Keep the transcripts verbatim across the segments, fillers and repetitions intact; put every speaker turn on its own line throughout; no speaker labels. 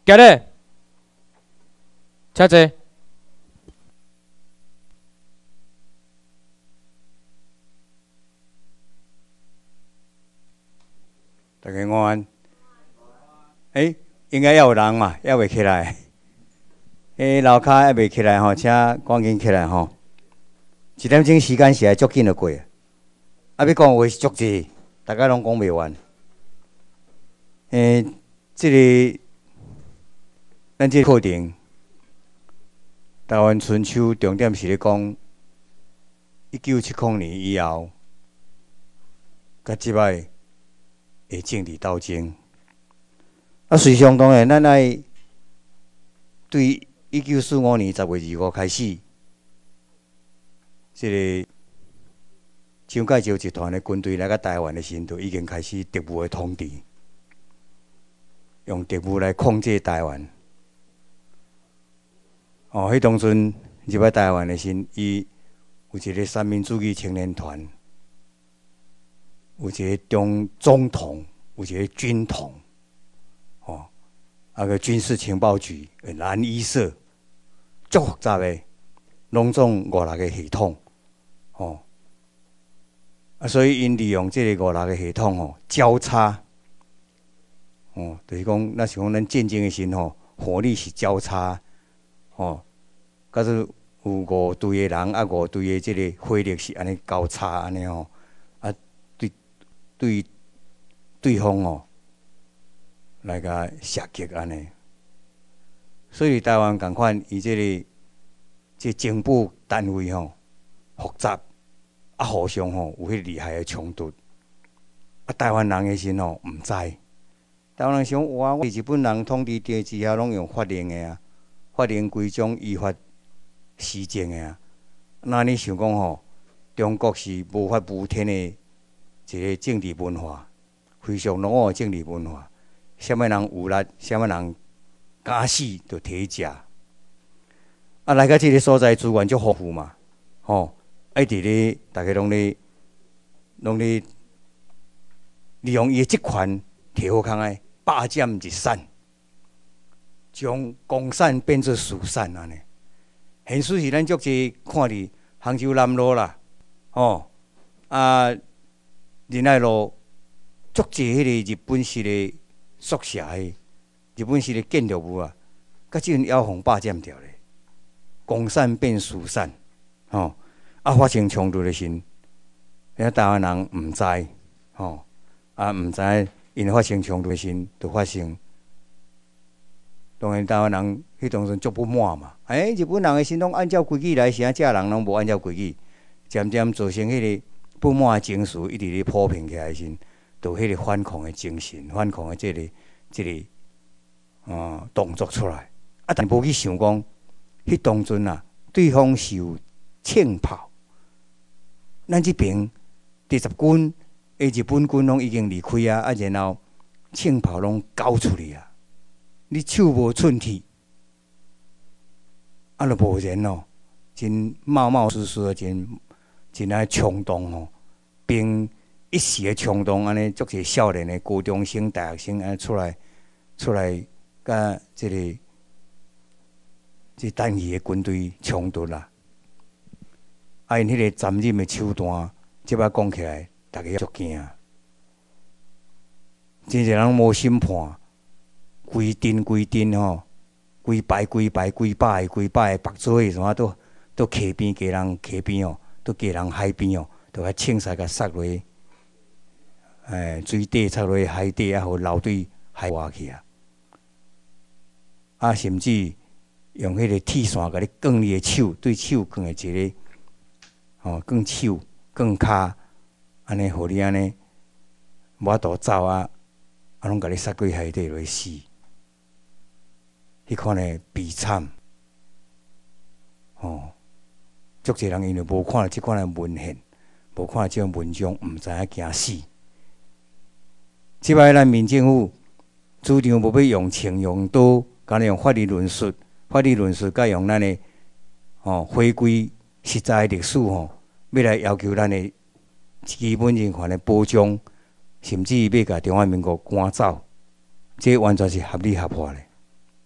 今日，请坐。
大家午安。诶、欸，应该要有人嘛，还未起来。诶、欸，楼骹还未起来吼，请赶紧起来吼。一点钟时间是会足紧就过，啊，要讲话是足济，大家拢讲袂完。诶、欸，即、这个咱即个课程，台湾春秋重点是咧讲一九七零年以后，甲即摆的政治斗争。啊，随相当诶，咱爱对一九四五年十月二五开始，即、这个蒋介石集团的军队来到台湾的时，就已经开始特务的统治，用特务来控制台湾。哦，迄当阵入来台湾的时，伊有一个三民主义青年团，有一个中总统，有一个军统。哦，啊个军事情报局、蓝衣社，足复杂的，拢总五六个系统，哦，啊，所以因利用这个五六个系统哦交叉，哦，就是讲，那是讲咱战争的时吼，火力是交叉，哦，假使有五队的人啊，五队的这个火力是安尼交叉安尼吼，啊，对对对方哦。来甲射击安尼，所以台湾共款，伊即个即政府单位吼复杂，啊互相吼有迄厉害的冲突，啊台湾人诶时吼毋知，台湾人想哇，我日本人统治地之下拢用法令诶啊，法令规章依法施政诶啊，那你想讲吼，中国是无法无天诶一个政治文化，非常浓厚诶政治文化。啥物人有力，啥物人敢死就摕去食。啊，来到即个所在资源足丰富嘛，吼！爱伫咧，大家拢咧，拢咧利用伊诶职权，摕好康诶，霸占日产，将公产变做私产安尼。现实是咱足济看伫杭州南路啦，吼啊，仁爱路足济迄个日本式诶。宿舍诶，日本式诶建筑物啊，甲即阵妖风霸占掉咧，公产变私产，吼、哦、啊发生冲突诶时，咱台湾人毋知，吼、哦、啊毋知因发生冲突诶时，就发生。当然台湾人迄当阵足不满嘛，哎、欸，日本人诶时拢按照规矩来，啥遮人拢无按照规矩，渐渐造成迄个不满诶情绪一直咧普遍起来时。就迄个反抗的精神，反抗的这个、这个，呃，动作出来。啊，但无去想讲，迄当阵啊，对方是有枪炮，咱这边第十军、诶日本军拢已经离开啊，啊，然后枪炮拢交出去啊，你手无寸铁，啊，就无然哦，真冒冒失失，真真爱冲动哦，并。一时的冲动，安尼足侪少年的高中生、大学生安尼出来，出来甲即、这个即、这单义的军队冲突啦。啊，因迄个残忍的手段，即摆讲起来，大家足惊。真侪人无审判，规阵规阵吼，规排规排规百个规百个白做什么都都溪边家人溪边哦，都家人海边哦，都甲青菜甲撒落。诶，水底插落海底，啊，互流对海外去啊！啊，甚至用迄个铁线甲你卷你的手，对手卷的一个，哦，卷手、卷骹，安尼，互你安尼无法度走啊，啊，拢甲你撒过海底落死。迄款的悲惨，哦，足侪人因为无看到即款的文献，无看到即种文章，毋知影惊死。即摆咱民政府主张无要用枪用刀，敢用法律论述，法律论述，甲用咱的吼回归实在历史吼，要来要求咱的基本人权的保障，甚至要甲中华民国赶走，这完全是合理合法的。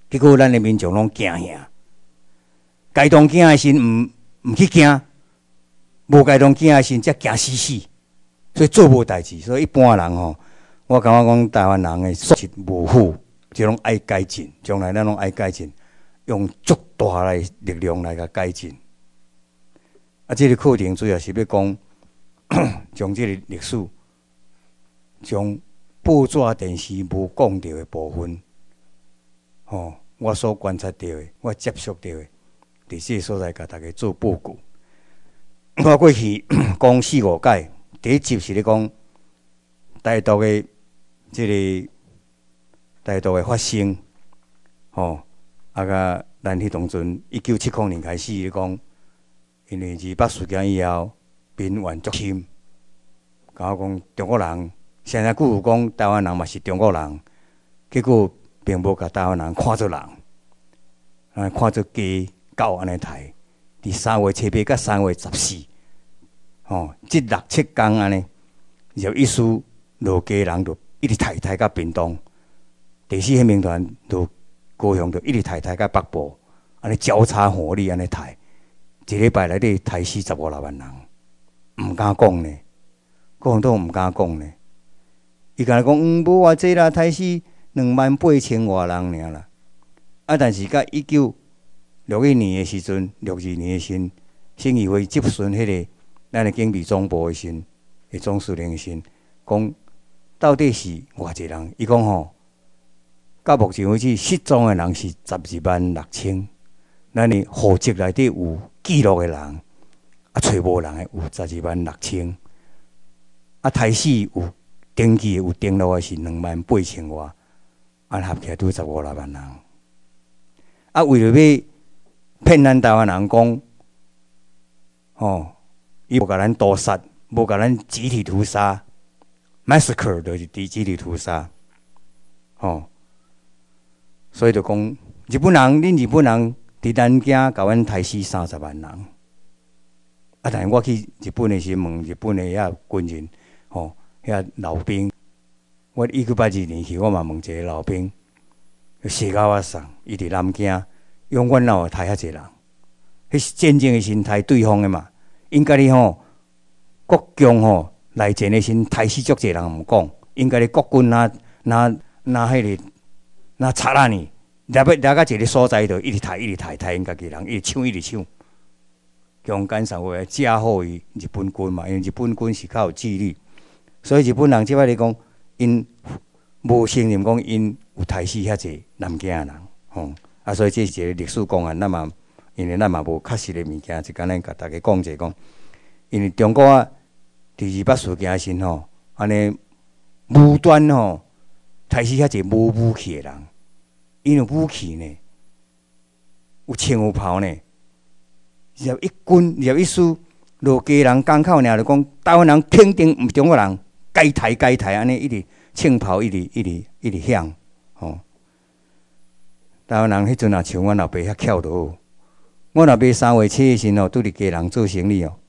结果咱的民众拢惊吓，该当惊的时毋毋去惊，无该当惊的时则惊死死，所以做无代志。所以一般人吼，我感觉讲台湾人的素质无好，就拢爱改进，将来咱拢爱改进，用足大的力量来甲改进。啊，这个课程主要是要讲，将这个历史，将报纸、电视无讲到的部分。吼，我所观察到的，我接触到的，伫这个所在，甲大家做报告。我过去讲四五届，第一集是咧讲台独的这个台独的发生，吼，啊甲咱迄当阵一九七零年开始咧讲，因为二八事件以后，民怨足深，甲我讲中国人，现在久有讲台湾人嘛是中国人，结果。并无甲台湾人看作人，啊，看作鸡狗安尼刣。伫三月七八甲三月十四，吼，即六七天安尼，就意思落家人就一直刣刣到屏东，第四宪兵团就高雄就一直刣刣到北部，安尼交叉火力安尼刣，一礼拜内底刣四十五六万人，毋敢讲呢，国民党毋敢讲呢，伊敢若讲嗯无偌济啦，刣死。两万八千外人尔啦，啊！但是甲一九六一年的时阵，六二年的时，省议会接顺迄个咱的警备总部的时，的总司令的时，讲到底是偌济人？伊讲吼，到目前为止失踪的人是十二万六千，咱的户籍内底有记录的人，啊，找无人的有十二万六千，啊，刣死有登记有登录的是两万八千外。啊，合起来拄十五六万人。啊，为了要骗咱台湾人讲，吼，伊无甲咱屠杀，无甲咱集体屠杀 ，massacre 就是伫集体屠杀，吼。所以就讲，日本人，恁日本人伫南京甲阮刣死三十万人。啊，但是我去日本的时问日本的遐军人，吼，遐老兵。我一九八二年去，我嘛问一个老兵，写甲我送，伊伫南京，永远哪有刣遐济人？迄是战争的时刣对方的嘛。应该哩吼，国共吼内战的时刣死足济人毋讲，应该哩国军若若若迄个若插啊呢，来要来到一个所在就一直刣一直刣，刣因家己人一直抢一直抢。强奸啥话嫁祸于日本军嘛，因为日本军是较有纪律，所以日本人即摆咧讲。因无承认讲因有刣死遐济南京人，吼啊，所以这是一个历史公案，咱嘛，因为咱嘛无确实的物件，就简单甲大家讲者讲，因为中国啊，第二八事件时吼，安尼无端吼刣死遐济无武器的人，因有武器呢，有枪有炮呢，入一军入一师，落家人港口尔就讲台湾人肯定毋中国人。该刣该刣，安尼一直枪炮一直一直一直响，吼！台湾人迄阵也像阮老爸遐巧着好。阮老爸三月七日时吼，拄伫家人做生意哦。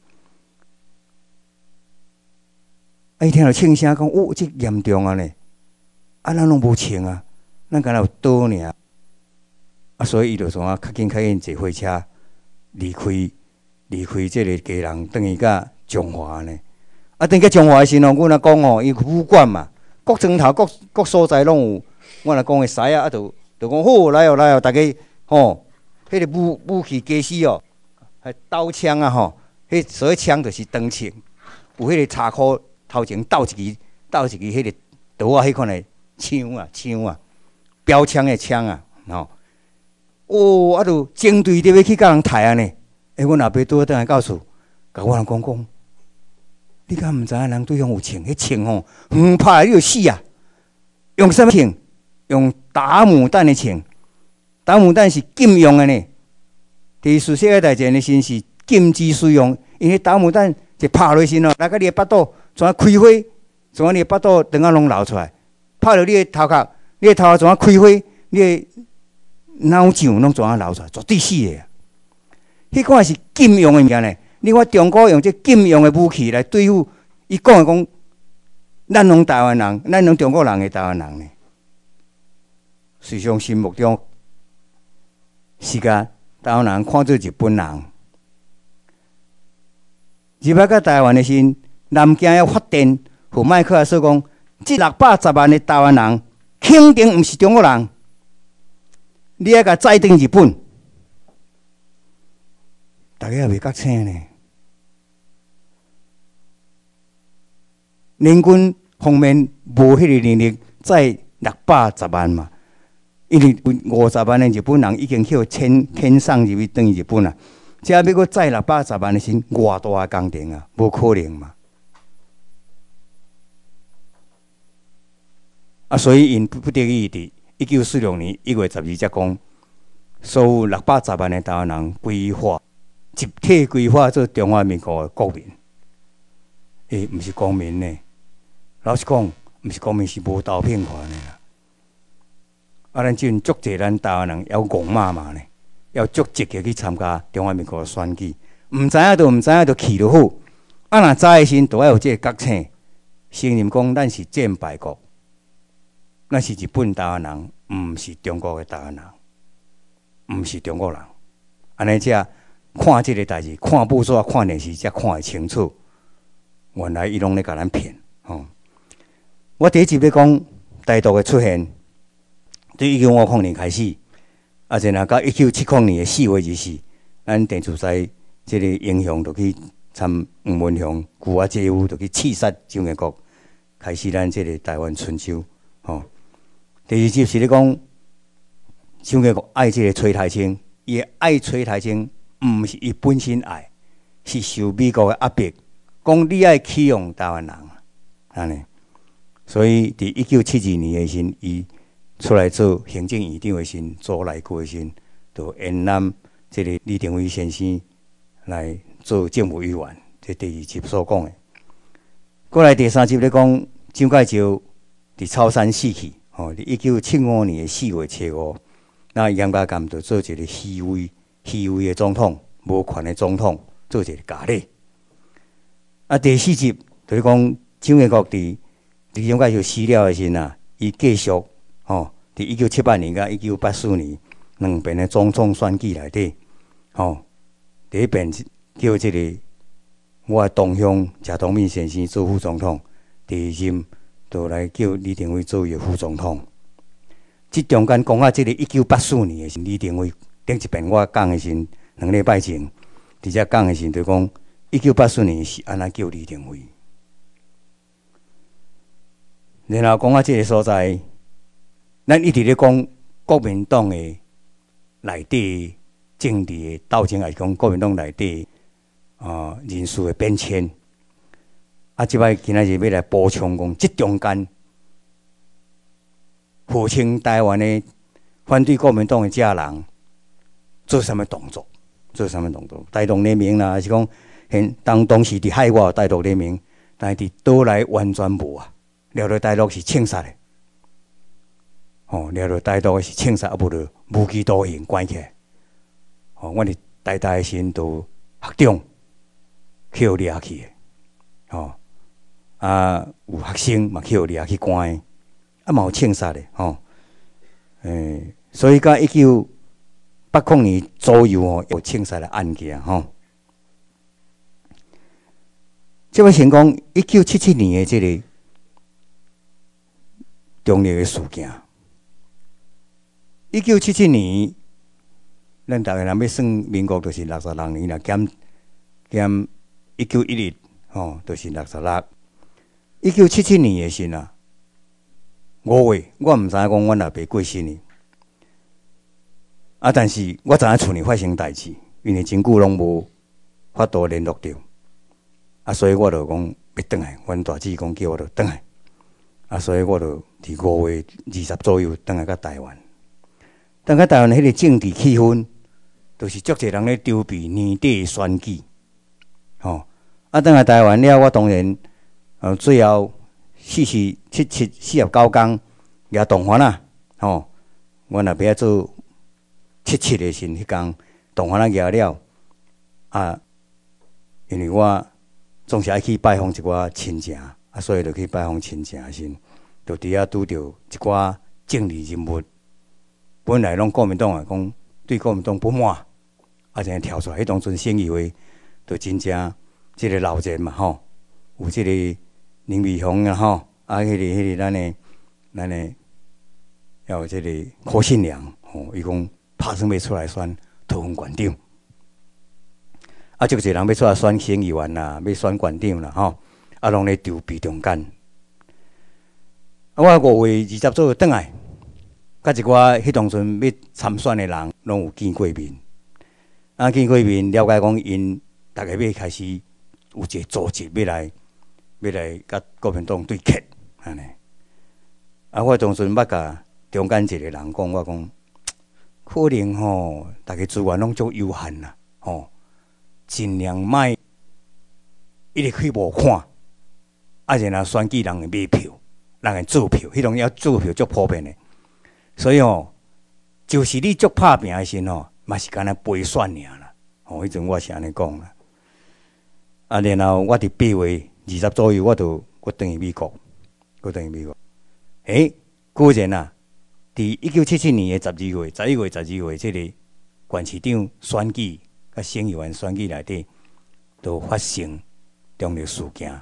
啊，伊听到枪声，讲哦，这严重啊呢！啊，咱拢无枪啊，咱敢若有刀尔。啊，所以伊就怎啊，较紧较紧坐火车离开离开这个家人，等于甲中华呢。啊，等个中华时吼，阮若讲吼，伊武馆嘛，各庄头、各各所在拢有。阮若讲个师啊，啊，就就讲好来哦来哦，大家吼，迄、那个武武器家私哦，还刀枪啊吼，迄所谓枪就是长枪，有迄个叉箍头前斗一支，斗一支迄个刀啊，迄款的枪啊枪啊，标枪的枪啊，吼。哦，啊，就针对着要去甲人刣啊呢。诶，阮阿爸拄好倒来到厝，甲我人讲讲。你敢毋知影人对方有枪？迄枪吼，远拍你就死啊！用什么枪？用打牡丹的枪。打牡丹是禁用的呢。第四世界大战的时是禁止使用，因为打牡丹一拍落时吼，来个你的巴肚怎啊开花？怎啊你的巴肚肠仔拢流出来？拍落你的头壳，你的头壳怎啊开花？你的脑浆拢怎啊流出来？绝对死的。迄款是禁用的物件呢。你看中国用这禁用的武器来对付，伊讲的讲，咱拢台湾人，咱拢中国人的台湾人呢。实际上心目中是甲台湾人看做日本人。入来到台湾的时，南京要发电，互麦克阿瑟讲，即六百十万的台湾人肯定毋是中国人，你要甲载登日本，大家也未觉醒呢。联军方面无迄个能力载六百十万嘛，因为五十万的日本人已经去遣遣送入去等于日本啦。只要要载六百十万的是偌大的工程啊，无可能嘛。啊，所以因不得已伫一九四六年一月十二才讲，所有六百十万的台湾人规划集体规划做中华民国的国民。诶、欸，毋是公民呢。老实讲，毋是公民是无投票权的啦。啊，咱即阵足济咱台湾人要戆骂骂呢。要足积极去参加中华民国选举，毋知影就毋知影就去就好。啊，若知的时，就要有这个觉醒，承认讲咱是战败国，咱是日本台湾人，毋是中国的台湾人，毋是中国人。安尼才看即个代志，看报纸、看电视，才看会清楚。原来伊拢咧甲咱骗，吼、哦！我第一集咧讲台独的出现，对一九五零年开始。啊，然后到一九七零年的四月二四，咱电视台即个英雄就去参吴文雄、古华街夫，就去刺杀蒋介国，开始咱即个台湾春秋。吼、哦，第二集是咧讲蒋介国爱即个崔台青，伊爱崔台青，毋是伊本身爱，是受美国的压迫，讲你爱启用台湾人，安尼。所以伫一九七二年的时，伊出来做行政院长的时，做内阁的时，就延揽这个李登辉先生来做政府委员。这第二集所讲的。过来第三集咧讲蒋介石伫草山死去，吼、哦，伫一九七五年的四月初五，那严家淦就做一个虚伪、虚伪的总统，无权的总统，做一个假礼。啊，第四集就是讲蒋介石伫伫蒋介石死了的时呐，伊继续。吼，伫一九七八年甲一九八四年两边的总统选举内底，吼，第一遍叫即个我的同乡谢东闵先生做副总统，第二任就来叫李登辉做伊副总统。即中间讲啊，即个一九八四年的时，李登辉顶一遍我讲的时，两礼拜前，伫遮讲的时就讲一九八四年是安怎叫李登辉，然后讲啊，即个所在。咱一直咧讲国民党的内底政治的斗争，还是讲国民党内底啊、呃、人事的变迁。啊，即摆今仔日要来补充讲，即中间号称台湾的反对国民党的这人做什么动作？做什么动作？台独联盟啦，还是讲现当当时伫海外台独联盟，但是伫倒来完全无啊。了了台独是清杀的。吼，了了台独的是清杀，啊无就无期徒刑关起来。吼，阮伫台大的时都学长去互掠去的，吼，啊有学生嘛去互掠去关的，啊嘛有清杀的，吼，诶，所以到一九八零年左右吼，有清杀的案件，吼。即要先讲一九七七年的即个中立的事件。一九七七年，咱大概人要算民国，就是六十六年啦，减减一九一一，吼，就是六十六。一九七七年的时啊，五月，我毋知影讲阮阿爸过身呢。啊，但是我知影厝里发生代志，因为真久拢无法度联络着，啊，所以我就讲要转来。阮大姊讲叫我就转来，啊，所以我就伫五月二十左右转来到台湾。但个台湾迄个政治气氛，就是足侪人咧筹备年底选举，吼。啊，等来台湾了，我当然，呃，最后四十七七四十九天也动员啦，吼。我若要做七七的时，迄天动员啊举了，啊，因为我总是爱去拜访一寡亲戚，啊，所以就去拜访亲戚时，就伫遐拄着一寡政治人物。本来拢国民党啊，讲对国民党不满，啊，才跳出来。迄当阵省议会，就真正即个闹热嘛吼，有即个林美雄啊吼，啊，迄、那个迄、那个咱的咱的，要有即个柯信良吼，伊讲拍算要出来选桃园县长。啊，足侪人要出来选县议员啦，要选县长啦吼，啊，拢咧筹备中间。啊，我五月二十左右转来，甲一寡迄当阵要参选的人，拢有见过面。啊，见过面了解讲，因大家要开始有一个组织，要来要来甲国民党对决安尼。啊，我当阵捌甲中间一个人讲，我讲可能吼，大家资源拢足有限啦，吼，尽量莫一直去无看，啊，然后选举人会买票。人会做票，迄种要做票足普遍的，所以哦，就是你足拍拼的时吼，嘛是干那陪选尔啦。吼，迄阵我是安尼讲啦。啊，然后我伫八月二十左右，我就我转去美国，我转去美国。诶、欸，果然啊，伫一九七七年的十二月、十一月、十二月，即个县市长选举、甲省议员选举内底，都发生重要事件。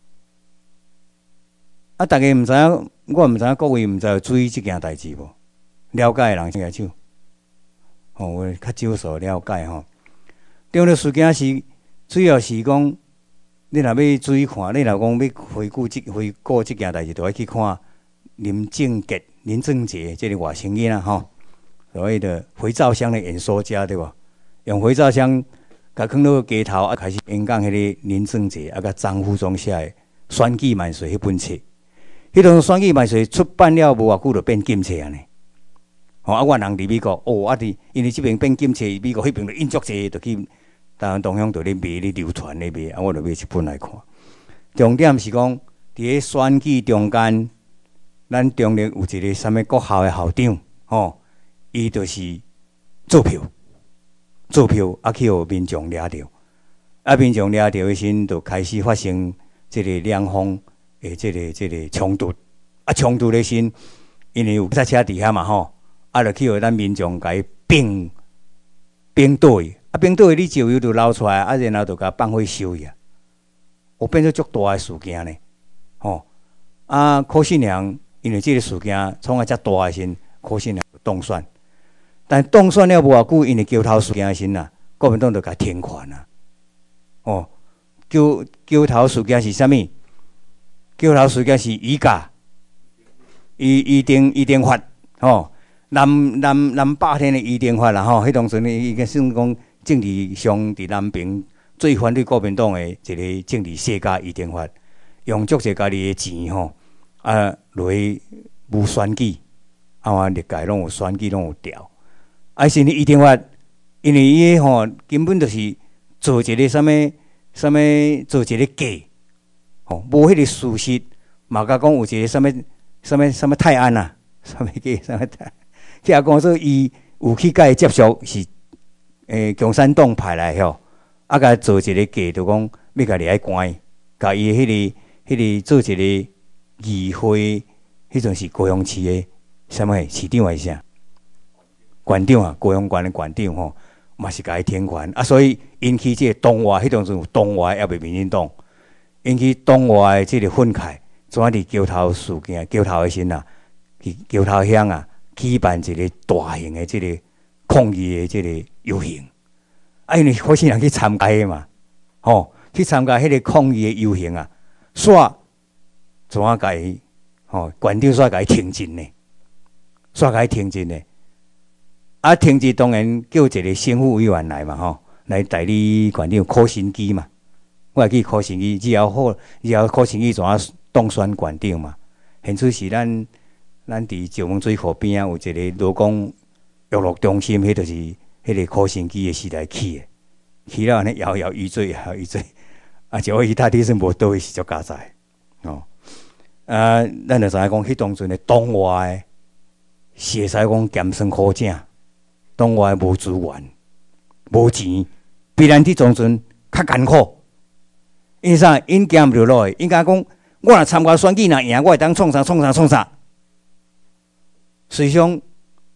啊！大家毋知影，我毋知影各位毋知有注意即件代志无？了解的人先举手。吼、哦，我较少数了解吼。重要事件是主要是讲，你若要注意看，你若讲要回顾即回顾即件代志，就要去看林正杰、林正杰即个外省囡仔吼，所谓的回照箱的演说家对无？用回照箱甲放到街头啊，开始演讲迄个林正杰啊，甲张富忠写的《选举万岁》迄本册。迄阵选举万岁出版了无偌久，就变禁册安尼。吼、哦，啊，我人伫美国，哦，啊，伫因为即边变禁册，美国迄边就印足济，就去台湾东乡就咧卖咧流传咧卖，啊，我就买一本来看。重点是讲，伫咧选举中间，咱中立有一个啥物国校的校长，吼、哦，伊就是做票，做票啊，去互民众掠着，啊，民众掠着的时阵，就开始发生即个两方。诶，即、这个即、这个冲突，啊，冲突的时，因为有赛车伫遐嘛吼，啊，就去互咱民众甲伊并并倒去，啊，并倒去，你石油就流出来，啊，然后就甲放火烧去啊，有变做足大诶事件呢，吼，啊，柯信良因为即个事件创啊遮大诶时，柯信良当选，但当选了无偌久，因为桥头事件诶时啊，国民党就甲停权啊，哦，桥桥头事件是啥物？桥头事件是移价，移移定移定法，吼，南南南霸天的移定法啦，吼，迄当阵伊个算讲政治上伫南平最反对国民党的一个政治世家移定法，用足侪家己的钱吼，啊，落去无选举，啊，我历届拢有选举拢有调，啊，是呢移定法，因为伊吼根本就是做一个啥物啥物做一个假。哦，无迄个事实，嘛甲讲有一个什物什物什物泰安啊，什物叫什物泰，去啊讲说伊有去甲伊接触是诶共产党派来吼，啊甲做一个假，就讲要甲掠关，甲伊迄个迄个做一个议会，迄阵是高雄市诶什物市长还是啥？县长啊，高雄县诶县长吼，嘛是甲伊停权啊，所以引起即个东外，迄阵阵有东外也未民进党。引起党外的即个愤慨，怎伫桥头事件、桥头的时啊，去桥头乡啊，举办一个大型的即个抗议的即个游行。啊，因为好些人去参加的嘛，吼、哦，去参加迄个抗议的游行啊，煞怎啊甲伊，吼，县长煞甲伊停职呢？煞甲伊停职呢？啊，停职当然叫一个省府委员来嘛，吼，来代理县长柯新基嘛。我会记柯信基，只要好，只要柯信基怎啊当选县长嘛？现在是咱咱伫石门水库边啊，有一个罗工娱乐中心，迄就是迄个柯信基的时代起的，起了安尼摇摇欲坠，摇摇欲坠，啊，就我伊大地是无倒位是足加载哦。啊，咱就知影讲，迄当阵的党外是会使讲咸酸苦正，党外无资源、无钱，必然伫当阵较艰苦。因啥？因行毋着路诶，因甲讲，我若参加选举，若赢，我会当创啥创啥创啥。实际上，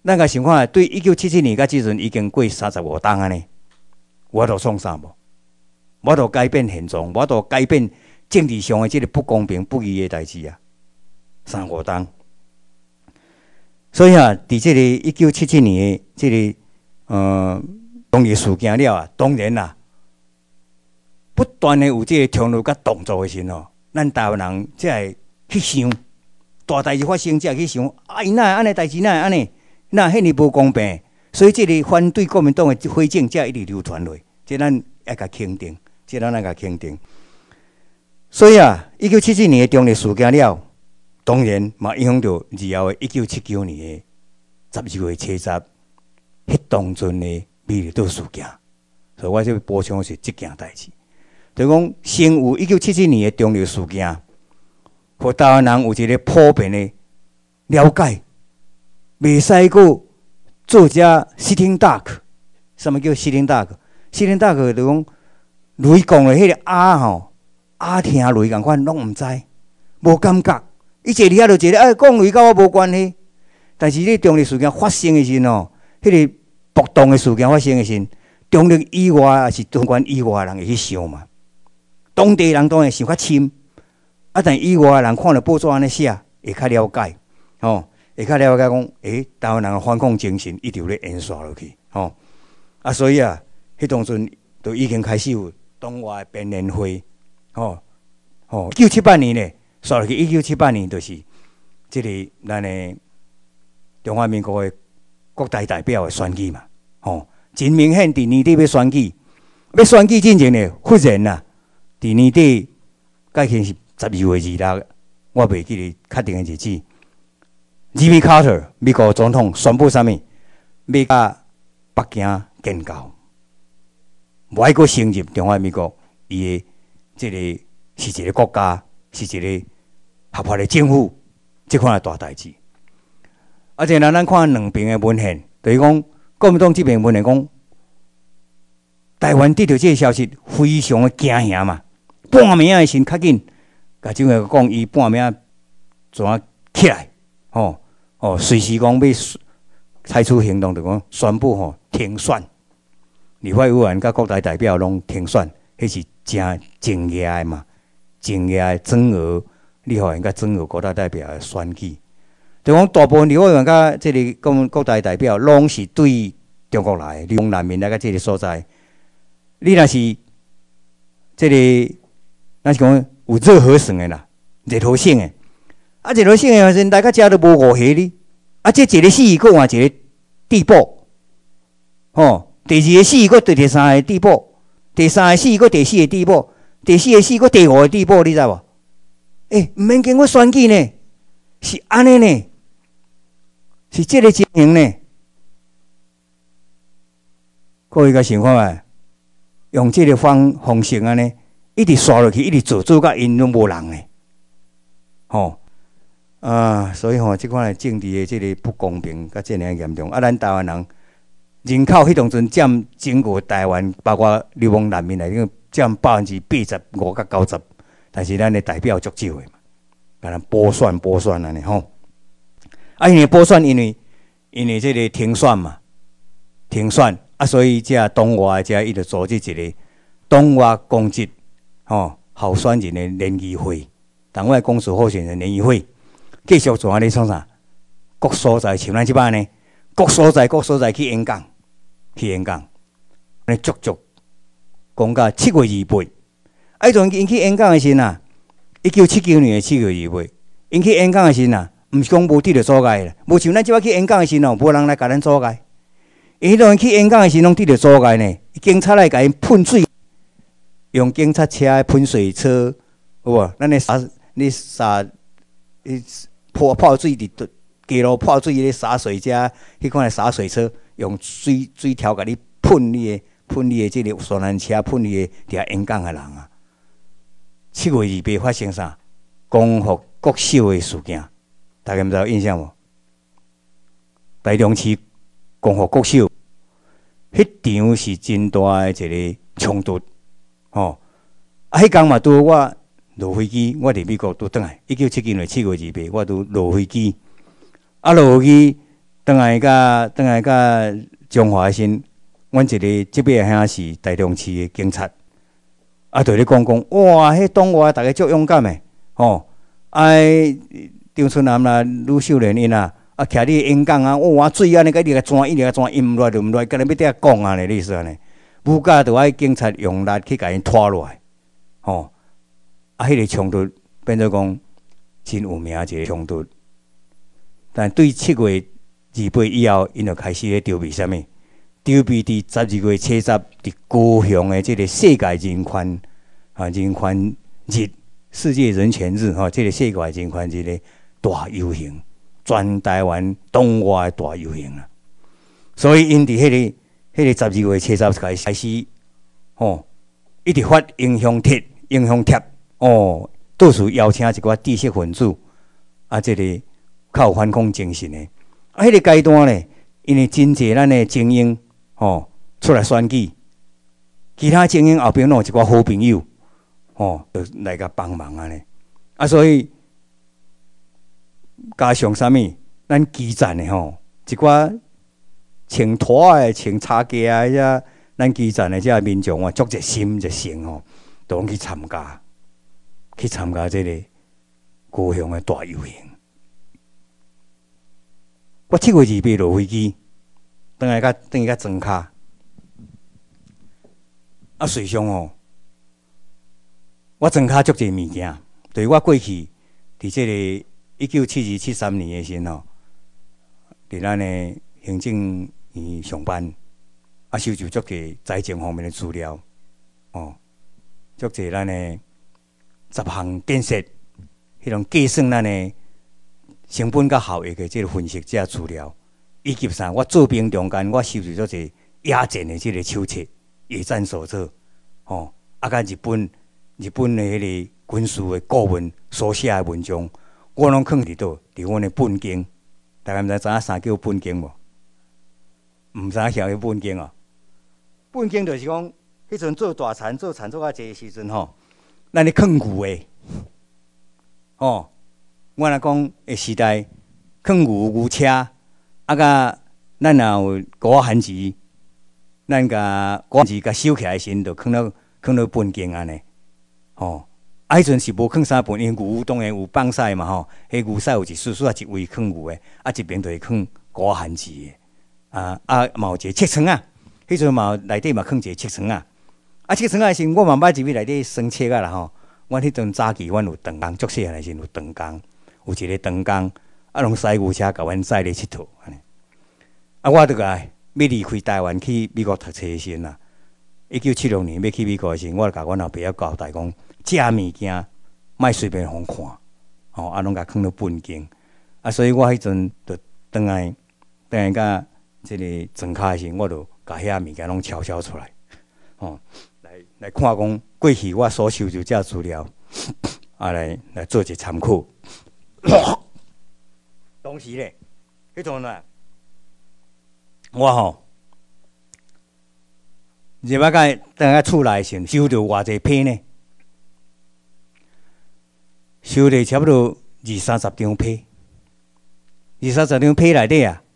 咱甲想看，对一九七七年到即阵已经过三十五冬啊呢，我著创啥无？我著改变现状，我著改变政治上的即个不公平不义的代志啊！三五冬，所以啊，伫即个一九七七年的即、这个呃农业事件了啊，当然啦、啊，不断的有即个冲突甲动作的时候，咱台湾人才会去想，大代志发生才会去想，啊，伊哪会安尼代志哪会安尼，哪遐尼无公平，所以即个反对国民党的火箭才一直流传落，即咱要甲肯定。即咱那个肯定，所以啊，一九七七年的中日事件了，当然嘛影响到日后的一九七九年的十二月七十，迄当阵的美丽岛事件。所以我就补充的是即件代志，就讲先有一九七七年的中日事件，互台湾人有一个普遍的了解，袂使个做只 sitting duck， 什么叫 sitting duck？sitting duck 就讲。雷讲的迄个鸭吼，鸭听雷共款拢毋知，无感觉。伊坐伫遐就坐咧，哎，讲雷甲我无关系。但是咧中日事件发生的时吼，迄个暴动的事件发生的时，中日以外也是中原以外的人会去想嘛。当地人当然想较深，啊，但以外的人看了报纸安尼写，会较了解，吼，会较了解讲，诶，台湾人的反抗精神一直咧延续落去，吼。啊，所以啊，迄当阵就已经开始有。东华的辩论会，吼吼，一九七八年呢，说落去一九七八年就是即个咱的中华民国的国大代表的选举嘛，吼，真明显伫年底要选举，要选举之前呢，忽然呐，伫年底，改天是十二月二六，我袂记得确定的日子。Jimmy Carter 美国总统宣布啥物？要甲北京建交。无爱阁升入中华民国，伊的即个是一个国家，是一个合法的政府，即款大代志。啊，然后咱看两边的文献，就是讲国民党这边文献讲，台湾得到这个消息非常的惊吓嘛，半暝啊时较紧，甲政府讲伊半暝怎啊起来，吼哦，随时讲要采取行动，就讲宣布吼停选。立法委员甲国大代表拢停选，迄是真正业的嘛，正业的整合立法院甲整合国大代表的选举。就讲大部分立法委员甲即个国国大代表拢是对中国来，利用难民来甲即个所在。你若是即个，咱是讲有热河省的啦，热河省的，啊热河省的现大家遮都无误下哩，啊这一个死，佫换一个地步，吼。第二个死，佫第第三个地步；第三个死，佫第四个地步；第四个死，佫第五个地步，你知无？诶，毋免经过选举呢，是安尼呢，是这个情形呢。各位甲想看觅，用这个方方式安尼，一直刷落去，一直做做甲因拢无人呢，吼啊，所以吼，即款的政治的这个不公平，甲这样严重，啊，咱台湾人。人口迄当阵占整个台湾，包括流亡难民来讲，占百分之八十五到九十，但是咱的代表足少的嘛，甲咱补选补选安尼吼。啊，因为补选，因为因为这个停选嘛，停选啊，所以这东华这伊就组织一个东华公职吼候选人的联谊会，党外公署候选人联谊会，继续做安尼创啥？各所在像咱即摆呢，各所在各所在去演讲。去演讲，安尼足足讲到七月二八。啊，阵因去演讲的时呐，一九七九年的七月二八，因去演讲的时呐，毋是讲无得到阻碍啦，无像咱即摆去演讲的时哦，无人来甲咱阻碍。因迄阵去演讲的时，拢得到阻碍呢，警察来甲因喷水，用警察车的喷水车，有无？咱咧洒咧洒，伊泼泡水伫街路泡水咧洒水车，迄款诶洒水车。用水水条甲你喷你的喷你的即个双轮车喷你的伫遐演讲的人啊！七月二八发生啥？光复国小的事件，大家毋知有印象无？台中市光复国小，迄场是真大的一个冲突，吼！啊，迄天嘛拄我落飞机，我伫美国拄转来，一九七九年七月二八，我拄落飞机，啊落飞机。 转来甲转来甲中华新，阮一个即边兄是台中市的警察，啊，对咧讲讲，哇，迄东华大家足勇敢的，吼，啊，张春南啦、吕秀莲因啊，啊，徛伫演讲啊，哇，水安尼，甲你个钻，一直个钻，伊毋落就毋落，甲你要底下讲啊，咧意思安尼，武甲就爱警察用力去甲因拖落来，吼，啊，迄个冲突变做讲真有名一个冲突，但对七月二八以后，因就开始咧筹备啥物？筹备伫十二月七十，伫高雄的即个世界人权啊人权日、世界人权日吼，即、这个世界人权日的大游行，全台湾东外的大游行啊！所以因伫迄、那个、迄、那个十二月七十开始开始，吼，一直发影响贴、影响贴，哦，到处邀请一寡知识分子啊，即、这个较有反抗精神的。啊，迄、那个阶段咧，因为真济咱的精英。哦，出来选举，其他精英后边拢有一寡好朋友，哦，就来甲帮忙安尼。啊，所以加上啥物，咱基层的吼，一寡穿拖的、穿叉架的遮，咱基层的遮民众啊，足热心热心吼，都拢去参加，去参加这个高雄的大游行。我七月二八落飞机。等下甲等下甲庄卡，啊，随上哦，我庄卡足侪物件，就是我过去伫即个一九七二七三年的时吼，伫咱的行政院上班，啊，收集足侪财政方面的资料，哦，足侪咱的十项建设，迄种计算咱的成本甲效益的即个分析即个资料。以及啥？我做兵中间，我收集咗一个野战的即个手册、野战手册，吼、哦，啊，甲日本日本的迄个军事的顾问所写的文章，我拢放伫倒，伫阮的本经。大家毋知知影啥叫本经无？毋知影晓叫本经啊？本经就是讲，迄阵做大田、做田做较济时阵吼，咱咧放牛的，哦，我若讲的时代放牛牛车。啊，甲咱若有果番薯，咱甲果番薯甲收起来时，就放到放到本经安尼。吼，啊，迄阵是无放啥本，因牛当然有放屎嘛吼。迄牛屎有一丝丝啊，一位放牛的，啊一边就是放果番薯的。啊啊，嘛有一个切床啊，迄阵嘛内底嘛放一个切床啊。啊，切床啊时，我嘛捌入去内底生切啊啦吼。阮迄阵早期，阮有长工，足细汉时有长工，有一个长工。啊，拢驶牛车甲阮载咧佚佗安尼。啊，我著个要离开台湾去美国读册时啦。一九七六年要去美国时，我著甲阮后爸仔交代讲，遮物件莫随便互看，吼、哦，啊，拢甲放到本经。啊，所以我迄阵著转来，转来甲即个庄卡时，我著甲遐物件拢抄抄出来，吼、哦，来来看讲过去我所收集遮资料，啊，来来做一个参考。当时咧，迄阵啊，我吼入啊个等下厝内时，收着偌济批呢？收着差不多二三十张批，二三十张批内底啊，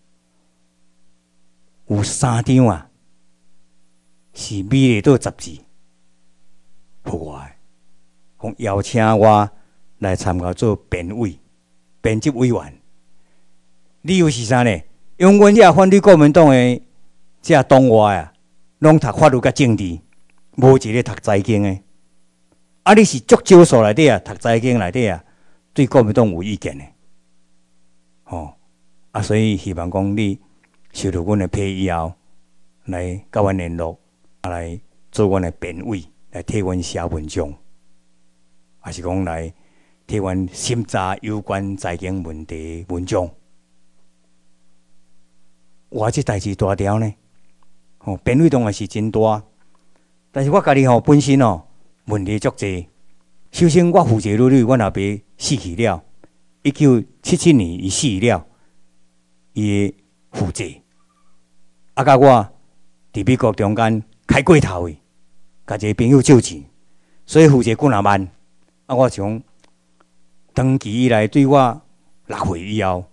有三张啊是美丽岛杂志，互我诶，讲邀请我来参加做编委、编辑委员。理由是啥呢？因为阮遮反对国民党诶，遮党外啊，拢读法律甲政治，无一个读财经诶。啊，你是足少数内底啊，读财经内底啊，对国民党有意见诶。吼，啊，所以希望讲你收到阮诶批以后，来甲阮联络，啊来做阮诶编委，来替阮写文章，还是讲来替阮审查有关财经问题文章。哇！这代志大条呢，吼、哦，编委当然是真大，但是我家己吼本身哦问题足济。首先，我负责女女，阮后爸死去了，一九七七年伊死了，伊负责，啊，甲我伫美国中间开过头的，甲一个朋友借钱，所以负责几若万。啊，我从长期以来对我六岁以后，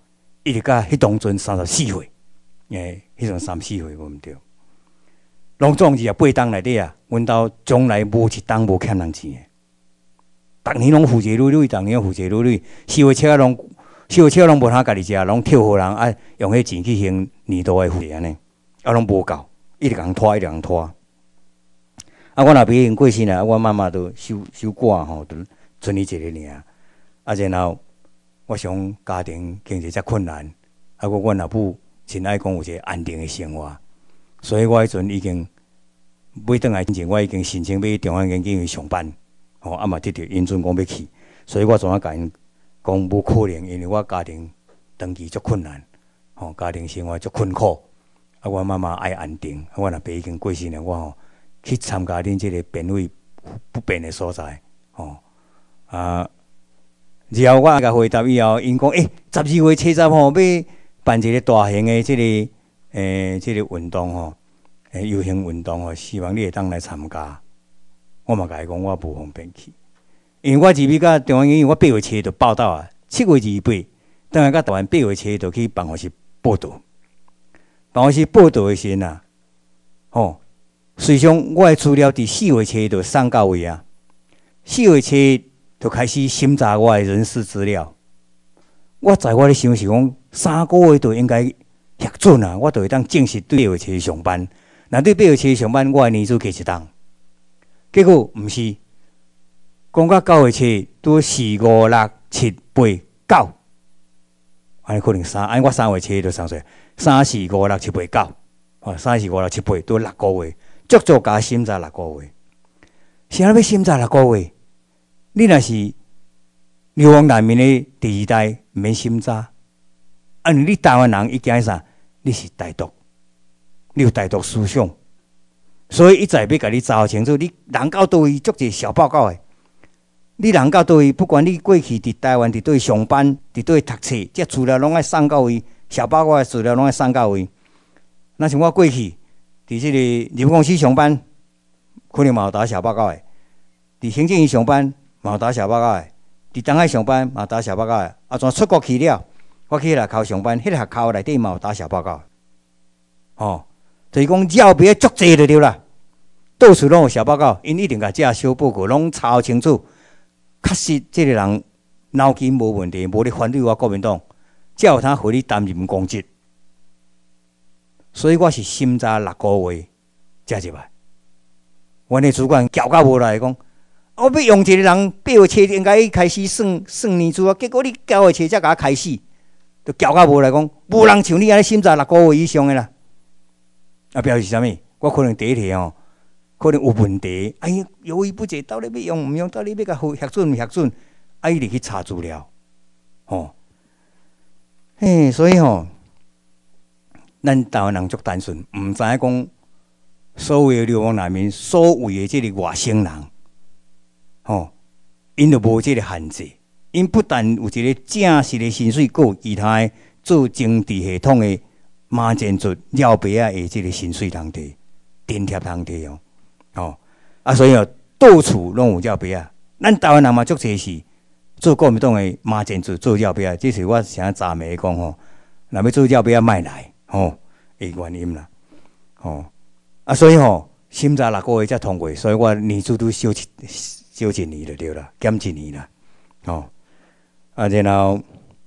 一直到迄当阵三十四岁，诶，迄阵三十四岁无毋对。拢总是啊八档内底啊，阮兜从来无一档无欠人钱诶。逐年拢负债累累，逐年负债累累，四月车拢四月车拢无通家己食，拢跳互人啊，用迄钱去还年度诶负债安尼，啊拢无够，一直共拖，一直共拖。啊，我若别因过身啊，我妈妈都收收寡吼，都剩伊一个尔。啊，然后我想家庭经济遮困难，啊，我阮阿母真爱讲有一个安定诶生活。所以我迄阵已经买转来之前，我已经申请要去中央研究院上班，吼、哦，啊嘛得到因准讲要去，所以我怎啊甲因讲无可能，因为我家庭长期足困难，吼、哦，家庭生活足困苦，啊，我妈妈爱安定，啊，我若爸已经过身了，我吼、哦、去参加恁即个便位不便的所在，吼、哦，啊，然后我甲回答以后，因讲，诶、欸，十二月七十号要办一个大型的即、這個。诶，即、這个运动吼，诶，游行运动吼，希望你会当来参加。我嘛甲伊讲，我无方便去，因为我入去甲中央医院，我八月七就报道啊，七月二十八，等下甲台湾八月七就去办公室报道。办公室报道的时阵啊，吼，实际上我的资料伫四月七就送到位啊，四月七就开始审查我的人事资料。我在我咧想是讲，三个月就应该。核准啊，我就会当正式对八月七上班。若对八月七上班，我的年资加一档。结果毋是，讲到九月七，拄四五六七八九，安尼可能三，安尼我三月七就算出来，三四五六七八九，哦，三四五六七八拄六个月，足足加审查六个月。啥要审查六个月？你若是流亡难民的第二代，毋免审查。啊！你台湾人伊惊啥？你是台独，你有台独思想，所以一再要甲你查清楚。你人到倒位，足侪小报告诶。你人到倒位，不管你过去伫台湾伫倒位上班，伫倒位读册，这资料拢爱送到位，小报告诶资料拢爱送到位。那像我过去伫即个入公司上班，可能嘛有打小报告诶；伫行政院上班嘛有打小报告诶；伫东海上班嘛有打小报告诶。啊，怎出国去了？我去学校上班，迄个学校内底嘛有打小报告，哦，就是讲照片足济就对啦，到处拢有小报告，因一定甲这小报告拢查清楚，确实这个人脑筋无问题，无咧反对我国民党，才有通互你担任公职。所以我是审查六个月才入来。阮的主管叫到无来讲，我要用一个人八月七应该开始算算年资啊，结果你九月七才甲我开始。就交到无来讲，无人像你安尼审查六个月以上的啦。啊，表示啥物？我可能第一题哦，可能有问题。哎呀，犹豫不决，到底要用毋用？到底要甲核准毋核准？啊，伊直去查资料，吼。嘿，所以吼，咱台湾人足单纯，毋知影讲所有流亡难民，所谓的即个外省人，吼，因就无即个限制。因不但有一个正式的薪水，佮有其他的做政治系统的马前卒、廖白啊的这个薪水通摕、津贴通摕哦，哦啊，所以哦，到处拢有廖白啊。咱台湾人嘛，足侪是做国民党的马前卒、做廖白啊。这是我想赞美讲吼，若要做廖白啊，莫来吼的原因啦，吼啊，所以吼审查六个月才通过，所以我年资都少一少一年就对啦，减一年啦，吼。啊，然后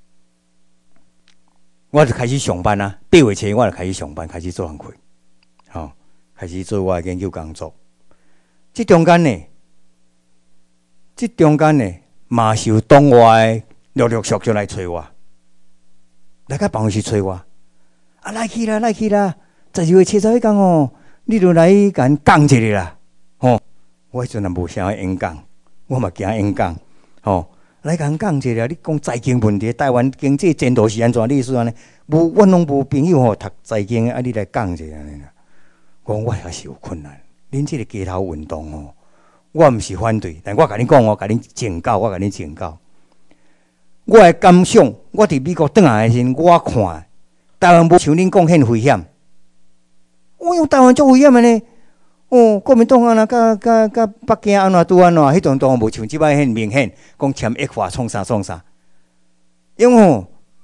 我就开始上班啊。八月七我就开始上班，开始做工课，吼、哦，开始做我的研究工作。这中间呢，这中间呢，嘛是有党外陆陆续续来找我，来到办公室找我。啊，来去啦，来去啦！十二月七十一天哦，你就来甲因讲一下啦，吼、哦！我迄阵也无啥演讲，我嘛惊演讲，吼、哦。来甲讲一下，你讲财经问题，台湾经济前途是安怎？你说安尼，无，阮拢无朋友吼读财经，啊，你来讲一下安尼啦。讲我也是有困难，恁即个街头运动吼，我毋是反对，但我甲你讲哦，甲恁警告，我甲恁警告。我的感想，我伫美国转来的时阵，我看台湾无像恁讲遐危险。我用台湾足危险的呢。哦，国民党安那，甲甲甲北京安怎拄安怎？迄阵当然无像即摆遐明显，讲签一法创啥创啥。因为吼，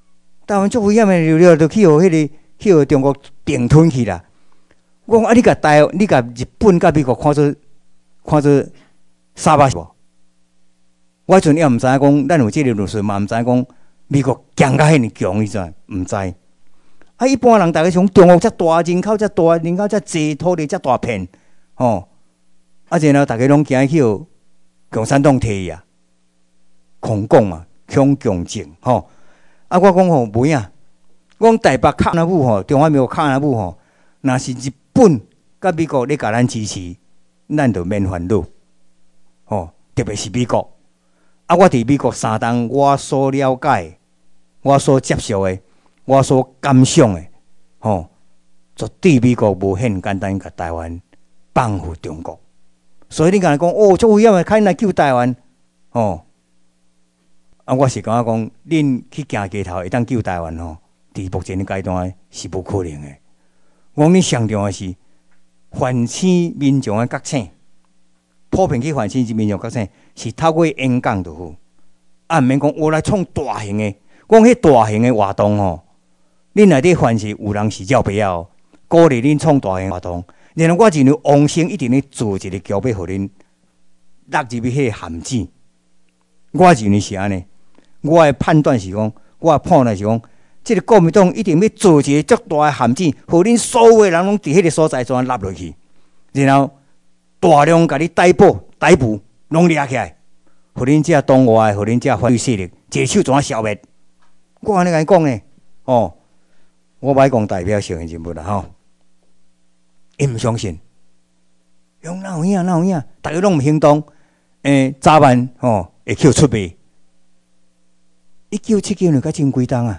台湾足危险的流了，就去互迄个去互中国并吞去啦。我讲啊，你甲台，你甲日本甲美国看做看做沙巴是无？我迄阵也毋知影讲，咱有即个论述嘛，毋知影讲美国强甲遐尼强，伊怎毋知？啊，一般人大家想中国遮大，人口遮大，人口遮济，土地遮大片，吼。啊，然后大家拢惊去互共产党摕伊啊，恐共嘛，恐共政吼。啊，我讲吼无影，我讲台北卡那武吼，中华民国卡那武吼，若是日本甲美国咧甲咱支持，咱就免烦恼。吼，特别是美国。啊，我伫美国三冬，我所了解、我所接受的、我所感想的，吼，绝对美国无很简单，甲台湾放付中国。所以你敢讲哦，足危险的，开来救台湾，吼。啊，我是感觉讲，恁去行街头会当救台湾吼，伫目前的阶段是不可能的。我讲你上重要是唤醒民众的觉醒，普遍去唤醒民众觉醒，是透过演讲就好。啊，毋免讲我来创大型的，讲迄大型的活动吼，恁内底凡是有人是照不要，鼓励恁创大型活动。然后我认为王生一定咧做一个桥，要互恁落入去迄个陷阱。我认为是安尼。我的判断是讲，我的判断是讲，即、這个国民党一定要做一个足大的陷阱，互恁所有的人拢伫迄个所在全落落去，然后大量甲你逮捕、逮捕，拢掠起来，互恁遮党外，互恁遮反对势力，一手全消灭。我安尼甲你讲呢，哦，我歹讲代表性的人物啦吼，伊毋相信，用哪有影哪有影，大家拢毋行动，诶、欸，早晚吼会去出卖。一九七九年才真几档啊？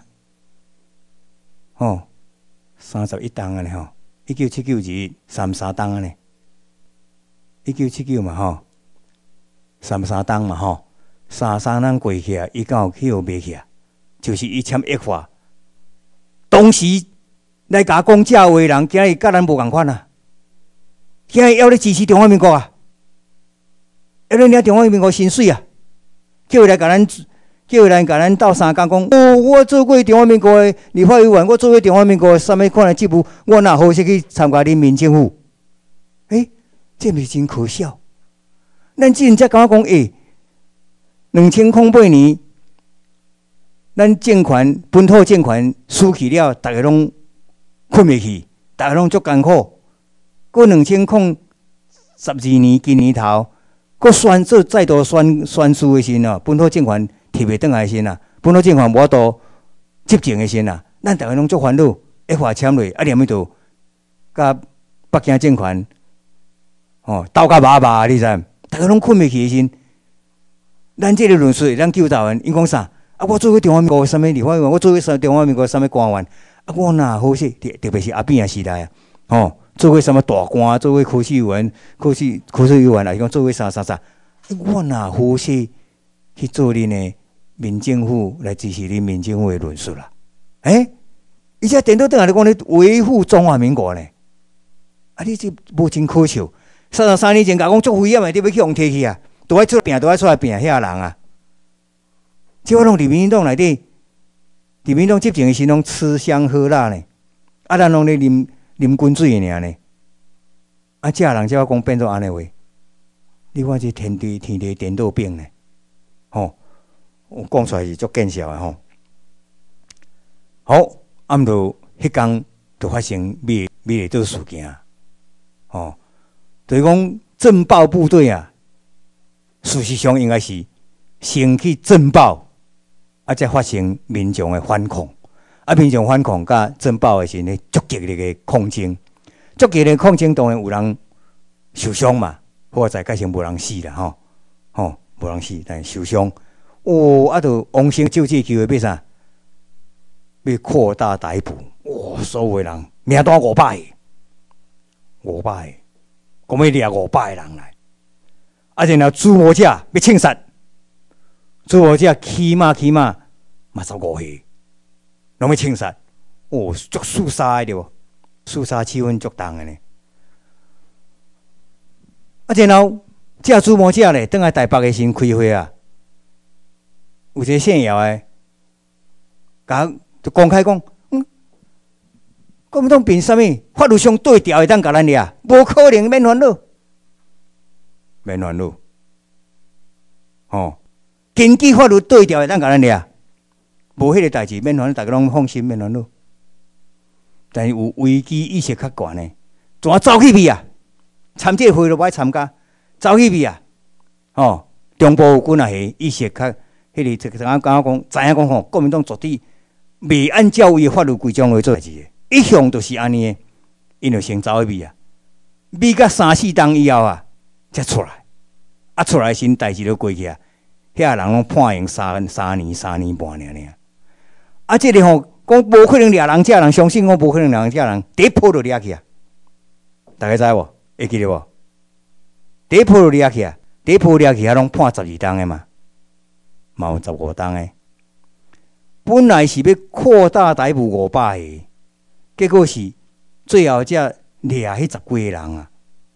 吼，三十一档啊呢吼！一九七九是三十三档啊呢。一九七九嘛吼，三十三档嘛吼，三三档过去啊，伊敢有去互卖去啊？就是伊签约法。当时来甲讲这话的人，今日甲咱无共款啊！今日要咧支持中华民国啊，要咧领中华民国薪水啊，叫伊来甲咱。叫人甲咱斗相共讲，哦，我做过中华民国的立法委员，我做过中华民国的什么款的职务，我哪好势去参加人民政府？诶、欸，这毋是真可笑？咱之前才感觉讲，诶、欸，两千零八年，咱政权本土政权输去了，大家拢困袂去，大家拢足艰苦。过两千零十二年今年头，搁选做再度选选输的时阵，本土政权。摕袂转来先啊，本土政权无法度执政的先啊，咱大家拢足烦恼，一话签落，啊，连尾就甲北京政权哦斗甲麻麻，你知？大家拢困袂去的先，咱这个论述会当救台湾，因讲啥？啊，我做过中华民国什么立法委员，我做过什中华民国什么官员，啊，我哪好势？特特别是阿扁的时代啊，哦，做过什么大官，做过科技委员、科技科技委员来讲，做过啥啥啥，我哪好势去做恁的？民政府来支持你民政府的论述啦，诶、欸，伊只电脑顶下咧讲咧维护中华民国呢，啊，你这无真可笑！三十三年前甲讲足危险的，你要去互摕去啊，都爱出来拼，都爱出来拼，遐人啊！即我拢伫民进党内底，伫民进党执政的时拢吃香喝辣呢，啊，咱拢咧啉啉滚水的尔呢，啊，这人即我讲变做安尼话，你看这天地天地颠倒变呢，吼！我讲出来是足见效的吼。好，暗头迄天就发生灭灭列岛事件，吼，就是讲政爆部队啊，事实上应该是先去政爆，啊，才发生民众的反抗，啊，民众反抗甲政爆的时呢，足激烈的抗争，足激烈的抗争当然有人受伤嘛，或者改成无人死啦，吼，吼，无人死，但受伤。哦，啊，就王生就这机会要啥？要扩大逮捕，哇！所有人名单五百，五百，讲要掠五百人来，啊，然后朱某者要枪杀，朱某者起码起码嘛十五岁，拢要枪杀，哦，足肃杀的对无？肃杀气氛足重的呢。啊，然后这朱某者咧，倒来台北的先开会啊。有一个姓姚的，甲就公开讲，嗯，国民党凭啥物法律上对调会当甲咱掠？无可能，免烦恼，免烦恼。哦，根据法律对调会当甲咱掠，无迄个代志，免烦恼，大家拢放心，免烦恼。但是有危机意识较悬的，怎走去味啊？参这会都无爱参加，走去味啊！哦，中部有军啊，系意识较，迄、那个这个怎啊讲讲，知影讲吼，国民党绝对未按照伊的法律规章来做代志的，一向都是安尼的，因就先走去味啊，味到三四档以后啊，才出来，啊出来先代志都过去啊，遐人拢判刑三三年、三年半尔尔，啊，这个吼。讲无可能掠人，遮人相信我无可能掠人，遮人第一波就掠去啊！大家知无？会记得无？第一波就掠去啊！第一波掠去，遐拢判十二档的嘛，嘛有十五档的。本来是要扩大逮捕五百个，结果是最后才掠迄十几个人啊！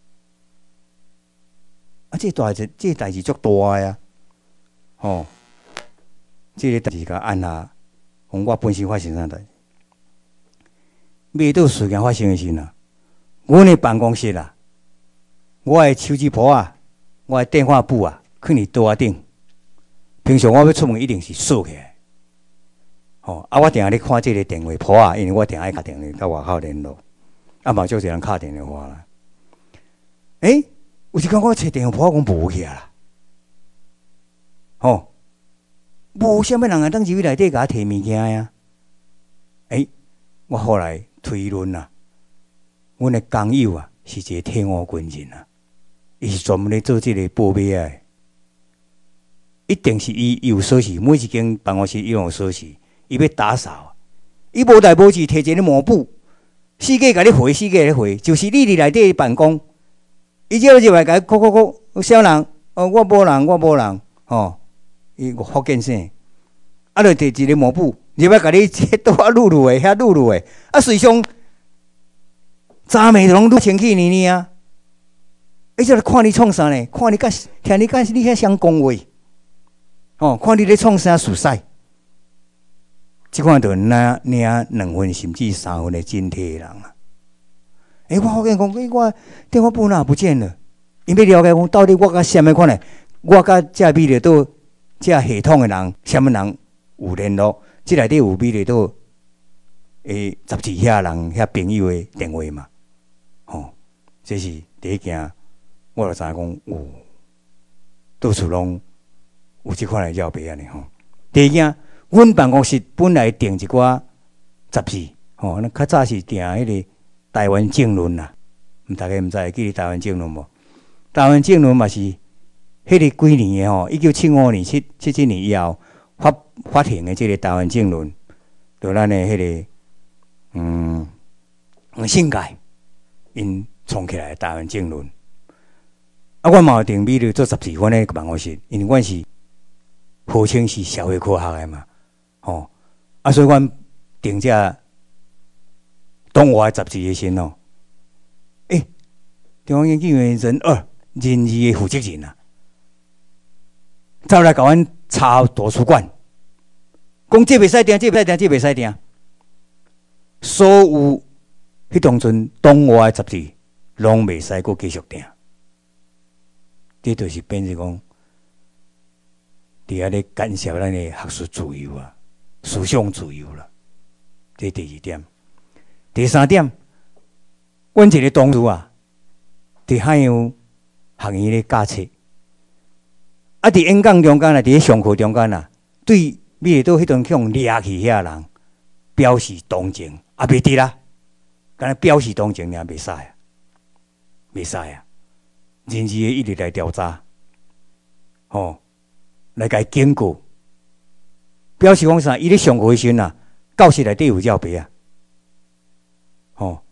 啊，这代志，这代志足大个啊！吼，这个代志甲按下。我本身发生啥代志？每到事件发生的时阵啊，阮的办公室啊，我的手机簿啊，我的电话簿啊，放伫桌仔顶。平常我要出门一定是锁起来。吼、哦，啊，我定下咧看这个电话簿啊，因为我定爱打电话到外口联络，啊，嘛少一人敲电话啦。诶、欸，有时间我找电话簿，我讲无去啊。吼、哦。无啥物人啊，当入去内底甲我摕物件呀？诶、欸，我后来推论啊，阮的工友啊是一个退伍军人啊，伊是专门咧做这个保密啊，一定是伊有锁匙，每一间办公室伊有锁匙，伊要打扫，伊无代无志摕一个抹布，四界甲你回，四界咧回，就是你伫内底办公，伊只要入来甲你，哭哭哭，小人，哦，我无人，我无人，吼。伊福建省，啊，就摕一个抹布，入来甲你这倒啊撸撸的，遐撸撸的，啊，随上早暝拢撸清气呢呢啊！而且看你创啥呢？看你甲听你甲你遐想讲话，哦，看你咧创啥事势，即款就领领两分甚至三分的真体的人啊！诶、欸，我发现讲，诶、欸，我电话簿哪不见了？因要了解讲，到底我甲啥物款呢？我甲这米了都。这系统的人，什么人有联络？这内底有比咧到诶十几遐人遐朋友的电话嘛？吼、哦，这是第一件，我就知影讲有，到处拢有即款的照片安尼吼。第二件，阮办公室本来订一寡杂志，吼、哦，那较早是订迄个台湾政论啦，大家毋知记得台湾政论无？台湾政论嘛是。迄个几年的吼，一九七五年、七七七年以后发发行的这个台湾政论，就咱的迄个嗯性改因创起来的台湾政论。啊，我嘛有定比如做杂志，阮的办公室，因为阮是号称是社会科学的嘛，吼、哦，啊，所以阮定这东华杂志的时吼，诶、欸，中央研究院人二人二的负责人啊。走来甲阮查图书馆，讲这袂使订，这袂使订，这袂使订。所有迄当阵东华的杂志，拢袂使阁继续订。这就是变成讲，伫遐咧干涉咱的学术自由啊，思想自由啦。这第二点，第三点，阮一个同事啊，伫海洋学院咧教册。啊！伫演讲中间啊，伫上课中间啊，对美岛迄种向掠去遐人表示同情，啊，袂得啦，敢若表示同情尔袂使啊，袂使啊，人事一直来调查，吼、哦，来甲伊警告，表示讲啥？伊咧上课时阵啊，教室内底有照片啊，吼、哦，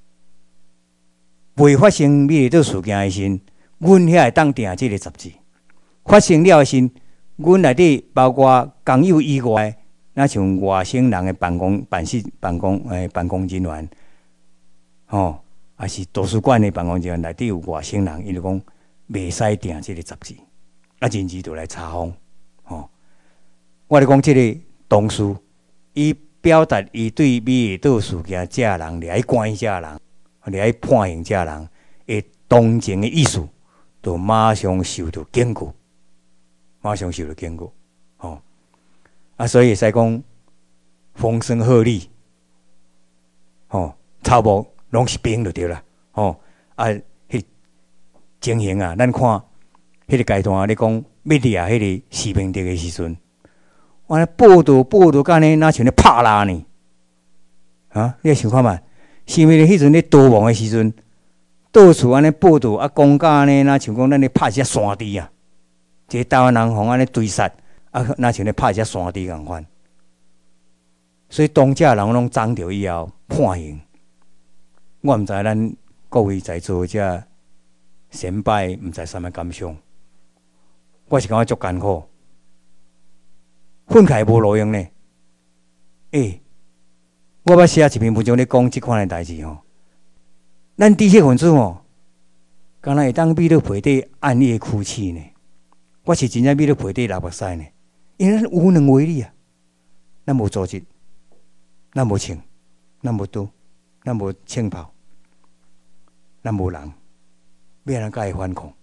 未发生美岛事件的时，阮遐会当订即个杂志。发生了时，阮内底包括工友以外，那像外省人的办公、办事、办公诶办公人员，吼、哦，还是图书馆的办公人员内底有外省人，伊就讲袂使订即个杂志，啊，人事就来查封，吼、哦。我咧讲即个同事，伊表达伊对美道事件这人来关这人，来判刑这人的同情的意思，就马上受到警告，马上受到警告。哦，啊，所以会使讲风声鹤唳，哦，草木拢是冰就对啦。哦，啊，迄情形啊，咱看迄个阶段咧讲要掠迄个士兵敌的时阵。安尼报道报道，干呢，哪像咧拍拉呢？啊，你想看嘛？是毋是迄阵咧逃亡的时阵，到处安尼报道啊，讲甲安尼，哪像讲咱咧拍一只山猪啊？一个台湾人互安尼追杀，啊，哪像咧拍一只山猪共款？所以当家人拢长着以后判刑，我毋知咱各位在座遮先辈毋知啥物感想？我是感觉足艰苦。愤慨无路用呢。诶、欸，我要写一篇文章咧讲即款诶代志吼。咱知识分子吼，敢若会当秘鲁背地暗夜哭泣呢？我是真正秘鲁背地流目屎呢，因为咱无能为力啊。咱无组织，咱无枪，咱无刀，咱无枪炮，咱无人，要安怎甲伊反抗？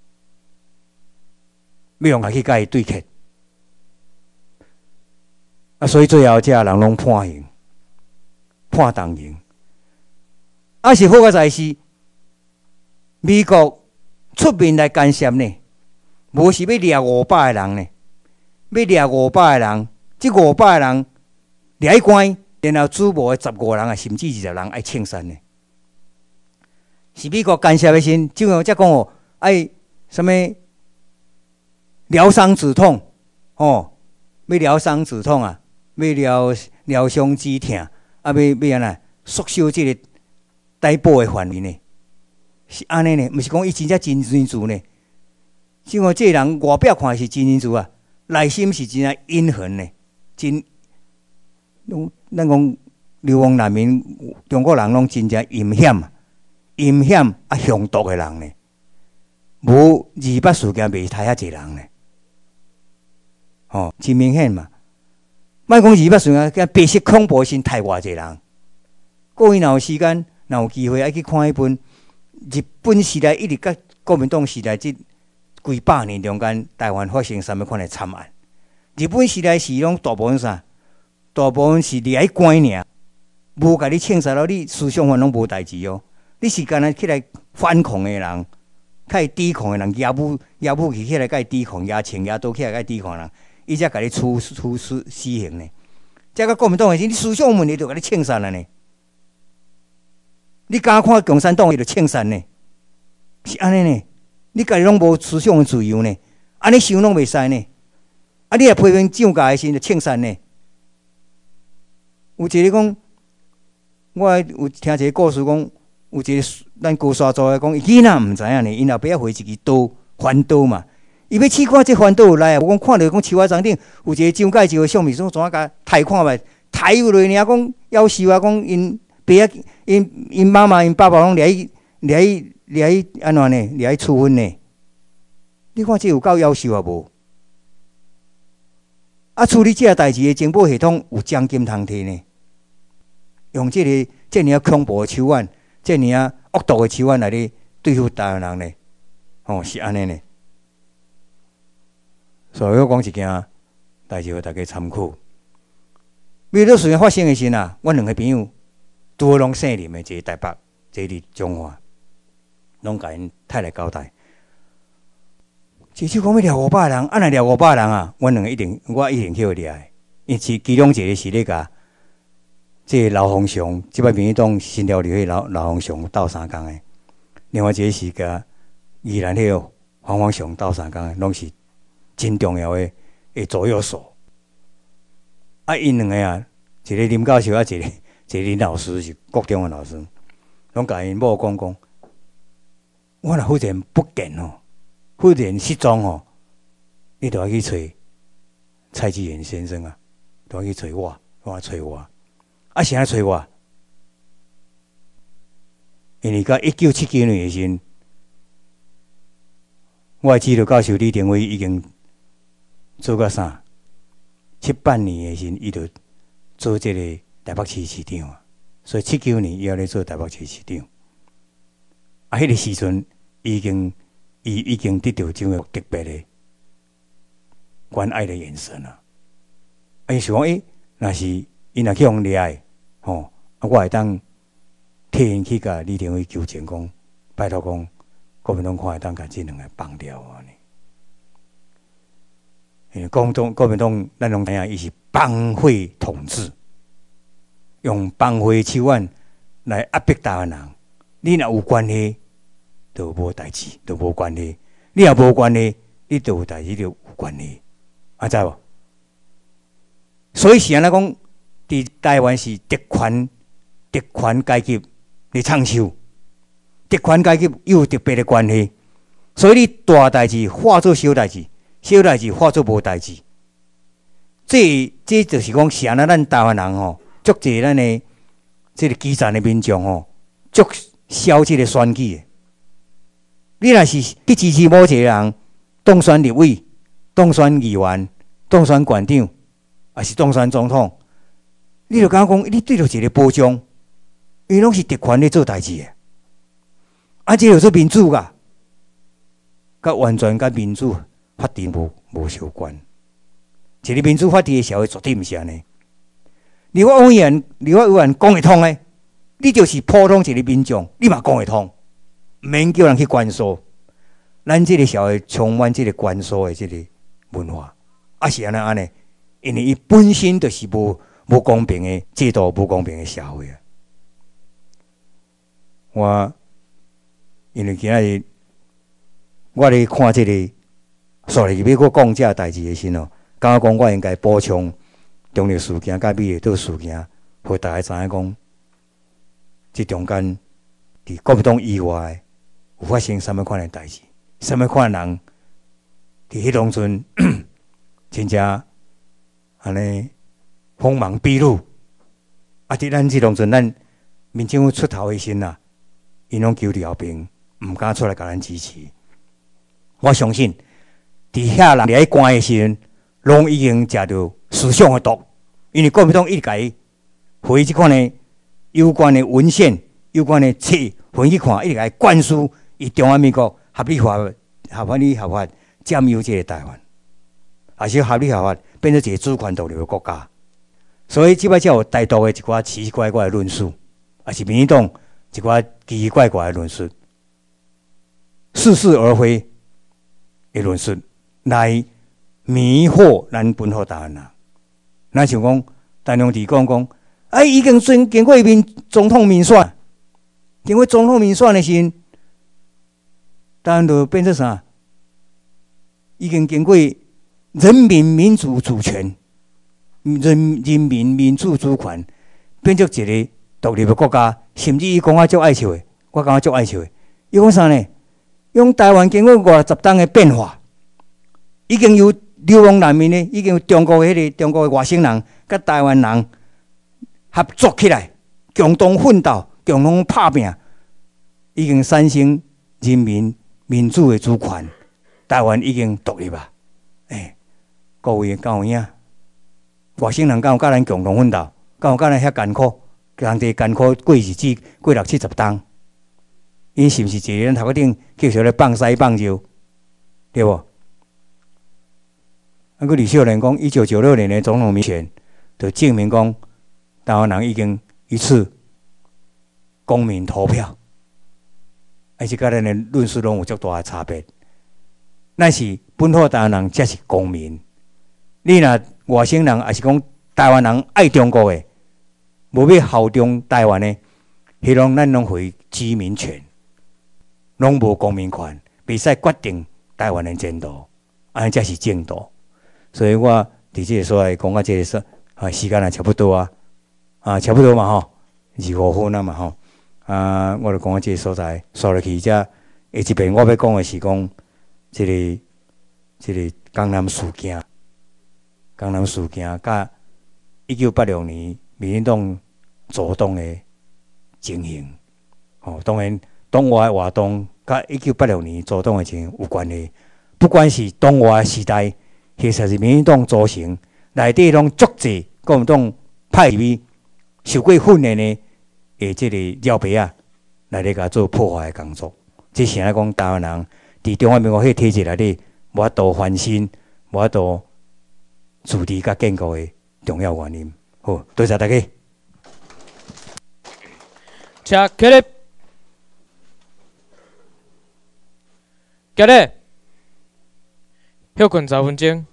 要用下去甲伊对决？啊，所以最后这人拢判刑，判重刑。啊，是好个在是，美国出面来干涉呢，无是要掠五百个人呢，要掠五百个人，即五百个人掠关，然后主谋的十五人啊，甚至二十人爱清散呢。是美国干涉的时，就像则讲哦，爱什么疗伤止痛哦，要疗伤止痛啊。要疗疗伤止痛，啊，要要安怎缩小即个逮捕的范围呢？是安尼呢？毋是讲伊真正真人主呢？像我这个人外表看是真人主啊，内心是真正阴狠呢。真，咱讲流亡难民，中国人拢真正阴险啊，阴险啊，凶毒的人呢。无二八事件袂杀遐济人呢。哦，真明显嘛。莫讲二八事件，甲白色恐怖先杀偌济人。各位若有时间，若有机会，爱去看迄本日本时代一直甲国民党时代即几百年中间，台湾发生啥物款的惨案？日本时代是拢大部分啥？大部分是掠去关尔，无甲你枪杀了，你思想犯拢无代志哦。你是干那起来反抗的人，较会抵抗的人，野武野武器起来，甲伊抵抗，野枪野刀起来，甲伊抵抗人。伊才甲你处处死死刑呢，这个国民党的时，你思想问题就甲你枪杀了呢。你敢看共产党，伊就枪杀呢？是安尼呢？你家己拢无思想的自由呢？安尼想拢袂使呢？啊，你若批评涨价的时，就枪杀呢？有一个讲，我有听一个故事讲，有一个咱高山族的讲，伊囡仔毋知影呢，因后壁回一支刀，翻刀嘛。伊要试看这翻倒有来啊！我讲看到讲树仔丛顶有一个蒋介石的相片，说怎啊甲抬看觅，抬有落尔讲夭寿啊！讲因爸啊、因因妈妈、因爸爸拢掠去、掠去、掠去安怎呢？掠去处分呢？你看这有够夭寿啊无？啊，处理这个代志的情报系统有奖金通摕呢？用这个这尔恐怖的手腕，这尔恶毒的手腕来咧对付台湾人呢？哦，是安尼呢？所以我讲一件代志，互大家参考。美国事件发生的时啊，阮两个朋友拄好拢姓林的，一个台北，一个伫中华，拢甲因太太交代。一手讲要掠五百人，啊，若掠五百人啊，阮两个一定，我一定去掠的。因其其中一个是咧甲即个老洪祥，即摆民进党新潮流迄老老洪祥斗相共的，另外一个是甲宜兰迄个黄黄祥斗相共的，拢是真重要的诶左右手。啊，因两个啊，一个林教授啊，一个一个林老师是国中的老师，拢甲因某讲讲，我若忽然不见哦，忽然失踪哦，你著要去找蔡志远先生啊，都要去找我，我找我，啊，谁来找我？因为到一九七九年时，我指导教授李登辉已经做到啥？七八年的时，伊就做这个台北市市长啊，所以七九年伊要咧做台北市市长。啊，迄个时阵已经伊已经得到这个特别的关爱的眼神啊！啊，伊想讲，诶，若是伊若去互掠的，吼，啊，我会当替因去甲李登辉求情讲，拜托讲，国民党看会当甲这两个放掉安尼。因为国民党国民党咱拢知影，伊是帮会统治，用帮会手腕来压迫台湾人。你若有关系，就无代志，就无关系；你若无关系，你就有代志，就有关系。啊，知无？所以是安尼讲，伫台湾是特权特权阶级来创收，特权阶级又有特别的关系，所以你大代志化作小代志。小代志化作无代志，这这就是讲，是安那咱台湾人吼，足济咱的这个基层的民众吼，足消这个选举的。你若是去支持某一个人当选立委、当选议员、当选县长，还是当选总统，你就感觉讲，你对着一个保障，伊拢是特权咧做代志的。啊，这就是民主噶，甲完全甲民主法治无无相关，一个民主法治的社会绝对毋是安尼。立法委员、立法委员讲会通诶，你就是普通一个民众，你嘛讲会通，毋免叫人去管束。咱即个社会充满即个管束的即个文化，啊是安尼安尼，因为伊本身就是无无公平的制度，无公平的社会啊。我因为今仔日我咧看即个。所以要我讲这代志的时候，感觉讲我应该补充中立事件甲美丽岛事件，互大家知影讲，这中间伫国民党以外有发生什么款的代志，什么款的人伫迄当阵真正安尼锋芒毕露，啊！伫咱这当阵，咱民政府出头的时呐，因拢求伫后边，毋敢出来甲咱支持。我相信。伫遐人来关的时阵，拢已经食到思想的毒，因为国民党一直甲伊回即款的有关的文献、有关的册回去看，一直甲伊灌输以中华民国合理化、合法理合法占有这个台湾，而且合理合法变成一个主权独立的国家。所以即摆才有台独的一寡奇奇怪怪的论述，也是民进党一寡奇奇怪怪的论述，似是而非的论述。来迷惑咱本土台湾人，咱想讲，陈良基讲讲，哎，已经经经过民总统民选，经过总统民选的时阵，台湾就变成啥？已经经过人民民主主权、人人民民主主权，变成一个独立的国家。甚至伊讲我足爱笑的，我感觉足爱笑的。伊讲啥呢？用台湾经过五十档的变化。已经有流亡难民呢，已经有中国迄个中国的外省人，甲台湾人合作起来，共同奋斗，共同拍拼，已经产生人民民主的主权。台湾已经独立啊！哎、欸，各位敢有影？外省人敢有甲咱共同奋斗？敢有甲咱遐艰苦？人哋艰苦过日子，过六七十冬，因是毋是坐咱头壳顶继续咧放屎放尿，对无？啊！个李秀莲讲，一九九六年的总统民选，就证明讲，台湾人已经一次公民投票，而且甲咱的论述拢有足大的差别。咱是本土台湾人才是公民，你若外省人，还是讲台湾人爱中国的，无要效忠台湾的，迄种咱拢会居民权，拢无公民权，袂使决定台湾的前途，安尼才是正道。所以我伫即个所在讲啊，即个说啊，时间也差不多啊，啊，差不多嘛吼，二五分啊嘛吼，啊，我就讲啊，即个所在说落去，遮下一遍我要讲的是讲，即、这个即、这个江南事件，江南事件甲一九八六年民进党主动的情形，哦，当然党外的活动甲一九八六年主动的情形有关系，不管是党外时代。其实是民进党组成，内底拢足济国民党派系受过训练的诶，即个鸟爸啊，来咧甲做破坏的工作。即是安讲，台湾人伫中华民国迄体制内底，无法度翻身，无法度自治甲建国的重要原因。好，多谢大家。
请起立，起立，休困十分钟。